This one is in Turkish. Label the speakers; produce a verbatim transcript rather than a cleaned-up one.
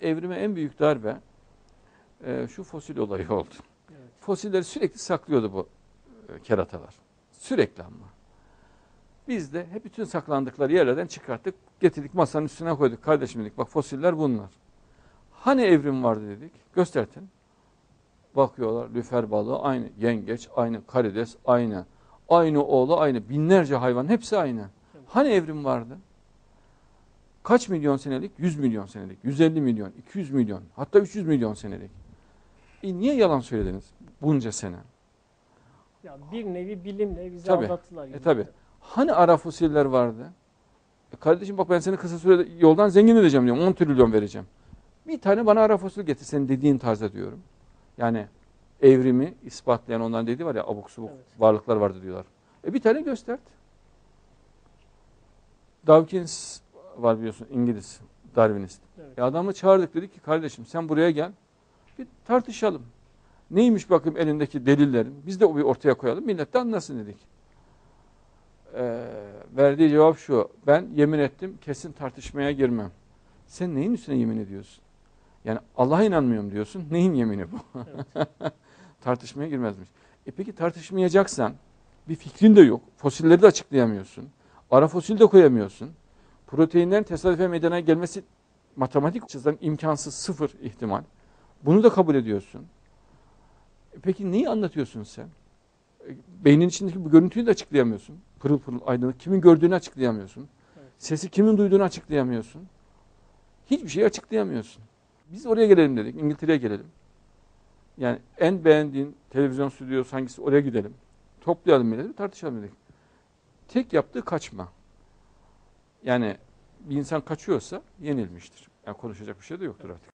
Speaker 1: Evrime en büyük darbe e, şu fosil olayı oldu.
Speaker 2: Evet.
Speaker 1: Fosilleri sürekli saklıyordu bu e, keratalar. Sürekli ama. Biz de hep bütün saklandıkları yerlerden çıkarttık, getirdik masanın üstüne koyduk. Kardeşim dedik, bak fosiller bunlar. Hani evrim vardı dedik, göstertin. Bakıyorlar, lüfer balığı aynı, yengeç aynı, karides aynı, aynı oğlu aynı, binlerce hayvan hepsi aynı. Hani evrim vardı? Kaç milyon senelik? yüz milyon senelik, yüz elli milyon, iki yüz milyon, hatta üç yüz milyon senelik. E niye yalan söylediniz bunca sene?
Speaker 2: Ya bir nevi bilimle bizi
Speaker 1: Tabii.
Speaker 2: aldattılar.
Speaker 1: E tabi. Hani ara fosiller vardı? E kardeşim bak ben seni kısa sürede yoldan zengin edeceğim diyorum. on trilyon vereceğim. Bir tane bana ara fosil getir senin dediğin tarzda diyorum. Yani evrimi ispatlayan onların dediği var ya abuk subuk
Speaker 2: Evet.
Speaker 1: varlıklar vardı diyorlar. E bir tane göstert. Dawkins var biliyorsun İngiliz Darwinist.
Speaker 2: Evet.
Speaker 1: E adamı çağırdık dedik ki kardeşim sen buraya gel. Bir tartışalım. Neymiş bakayım elindeki delillerin. Biz de bir ortaya koyalım. Millet de anlasın dedik. Ee, verdiği cevap şu. Ben yemin ettim kesin tartışmaya girmem. Sen neyin üstüne yemin ediyorsun? Yani Allah'a inanmıyorum diyorsun. Neyin yemini bu?
Speaker 2: Evet.
Speaker 1: Tartışmaya girmezmiş. E peki tartışmayacaksan bir fikrin de yok. Fosilleri de açıklayamıyorsun. Ara fosil de koyamıyorsun. Proteinlerin tesadüfen meydana gelmesi matematik açıdan imkansız, sıfır ihtimal. Bunu da kabul ediyorsun. E peki neyi anlatıyorsun sen? E, beynin içindeki bu görüntüyü de açıklayamıyorsun. Pırıl pırıl aydınlık. Kimin gördüğünü açıklayamıyorsun.
Speaker 2: Evet.
Speaker 1: Sesi kimin duyduğunu açıklayamıyorsun. Hiçbir şeyi açıklayamıyorsun. Biz oraya gelelim dedik. İngiltere'ye gelelim. Yani en beğendiğin televizyon stüdyosu hangisi oraya gidelim. Toplayalım milleti tartışalım dedik. Tek yaptığı kaçma. Yani bir insan kaçıyorsa yenilmiştir. Yani konuşacak bir şey de yoktur artık.